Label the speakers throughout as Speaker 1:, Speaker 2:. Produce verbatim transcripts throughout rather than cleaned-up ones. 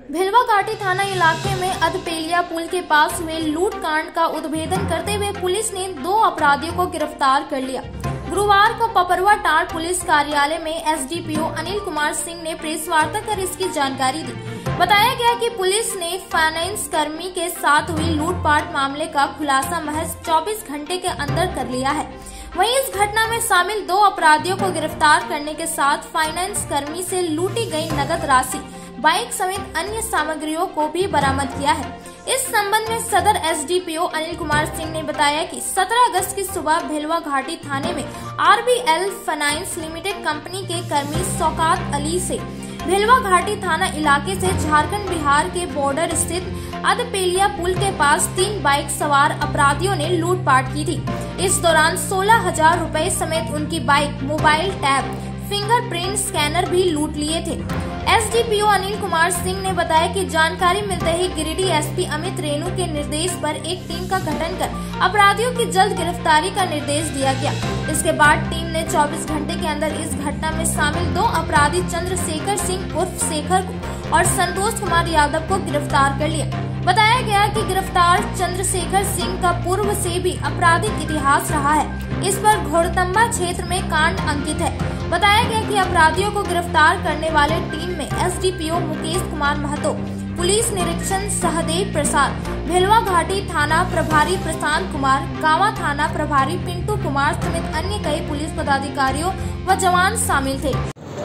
Speaker 1: भिलवा घाटी थाना इलाके में अधपेलिया पुल के पास हुए लूट कांड का उद्भेदन करते हुए पुलिस ने दो अपराधियों को गिरफ्तार कर लिया। गुरुवार को पपरवा टार पुलिस कार्यालय में एसडीपीओ अनिल कुमार सिंह ने प्रेस वार्ता कर इसकी जानकारी दी। बताया गया कि पुलिस ने फाइनेंस कर्मी के साथ हुई लूटपाट मामले का खुलासा महज चौबीस घंटे के अंदर कर लिया है। वहीं इस घटना में शामिल दो अपराधियों को गिरफ्तार करने के साथ फाइनेंस कर्मी से लूटी गई नगद राशि, बाइक समेत अन्य सामग्रियों को भी बरामद किया है। इस संबंध में सदर एसडीपीओ अनिल कुमार सिंह ने बताया कि सत्रह अगस्त की सुबह भिलवा घाटी थाने में आरबीएल फाइनेंस लिमिटेड कंपनी के कर्मी शौकत अली से भिलवा घाटी थाना इलाके से झारखंड बिहार के बॉर्डर स्थित अधपेलिया पुल के पास तीन बाइक सवार अपराधियों ने लूटपाट की थी। इस दौरान सोलह हजार रूपए समेत उनकी bike, mobile, tab, fingerprint scanner भी लूट लिए थे। एसडीपीओ अनिल कुमार सिंह ने बताया कि जानकारी मिलते ही गिरिडीह एसपी अमित रेणु के निर्देश पर एक टीम का गठन कर अपराधियों की जल्द गिरफ्तारी का निर्देश दिया गया। इसके बाद टीम ने चौबीस घंटे के अंदर इस घटना में शामिल दो अपराधी चंद्रशेखर सिंह उर्फ शेखर और संतोष कुमार यादव को गिरफ्तार कर लिया। बताया गया कि गिरफ्तार चंद्रशेखर सिंह का पूर्व से भी आपराधिक इतिहास रहा है। इस पर घोड़तम्बा क्षेत्र में कांड अंकित है। बताया गया कि अपराधियों को गिरफ्तार करने वाले टीम में एसडीपीओ मुकेश कुमार महतो, पुलिस निरीक्षक सहदेव प्रसाद, भिलवा घाटी थाना प्रभारी प्रशांत कुमार, गावा थाना प्रभारी पिंटू कुमार समेत अन्य कई पुलिस पदाधिकारियों व जवान शामिल थे।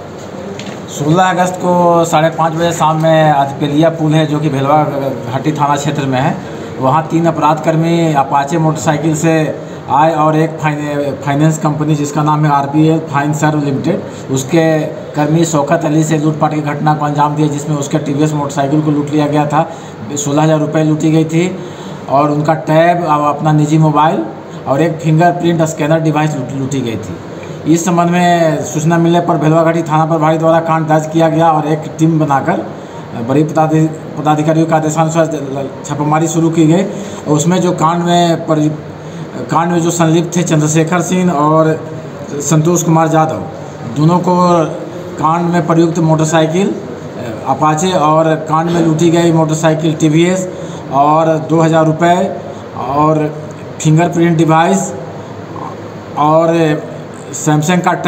Speaker 2: सोलह अगस्त को साढ़े पाँच बजे शाम में अधपेलिया पुल है जो कि भिलवा घाटी थाना क्षेत्र में है, वहाँ तीन अपराध कर्मी अपाचे मोटरसाइकिल से आए और एक फाइनेंस कंपनी जिसका नाम है आरबीएल फाइनेंस लिमिटेड, उसके कर्मी शौकत अली से लूटपाट की घटना को अंजाम दिया, जिसमें उसके टीवीएस मोटरसाइकिल को लूट लिया गया था। सोलह हज़ार रुपये लूटी गई थी और उनका टैब, अपना निजी मोबाइल और एक फिंगरप्रिंट स्कैनर डिवाइस लूटी गई थी। इस संबंध में सूचना मिलने पर भिलवा घाटी थाना प्रभारी द्वारा कांड दर्ज किया गया और एक टीम बनाकर बड़ी पदाधिकारियों का आदेशानुसार छापेमारी शुरू की गई। और उसमें जो कांड में पर कांड में जो संलिप्त थे चंद्रशेखर सिंह और संतोष कुमार यादव, दोनों को कांड में प्रयुक्त मोटरसाइकिल अपाचे और कांड में लूटी गई मोटरसाइकिल टीवीएस और दो हज़ार रुपये और फिंगरप्रिंट डिवाइस और सैमसंग का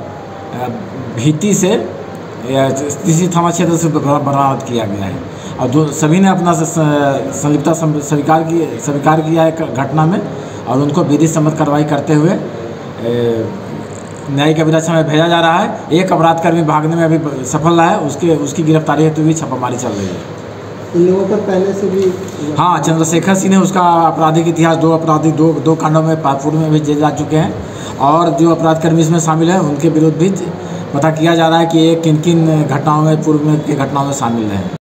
Speaker 2: टैब भीति से तीसरी थाना क्षेत्र से बरामद किया गया है। और दो सभी ने अपना संलिप्तता स्वीकार की स्वीकार किया है घटना में और उनको विधि सम्मत कार्रवाई करते हुए न्यायिक अभिरक्षा में भेजा जा रहा है। एक अपराध कर्मी भागने में अभी सफल रहा है, उसके उसकी गिरफ्तारी हेतु भी छापामारी चल रही है।
Speaker 3: इन लोगों पर पहले से भी
Speaker 2: हाँ, चंद्रशेखर सिंह ने उसका आपराधिक इतिहास दो अपराधी दो दो कांडों में पूर्व में भी जेल जा चुके हैं और जो अपराध कर्मी इसमें शामिल हैं उनके विरुद्ध भी पता किया जा रहा है कि ये किन किन घटनाओं में पूर्व में की घटनाओं में शामिल हैं।